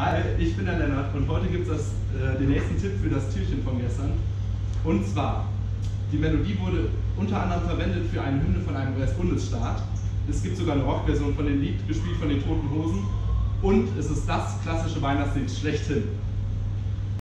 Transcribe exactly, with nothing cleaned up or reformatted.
Hi, ich bin der Lennart und heute gibt es äh, den nächsten Tipp für das Türchen von gestern. Und zwar, die Melodie wurde unter anderem verwendet für eine Hymne von einem U S-Bundesstaat. Es gibt sogar eine Rockversion von dem Lied, gespielt von den Toten Hosen. Und es ist das klassische Weihnachtslied schlechthin.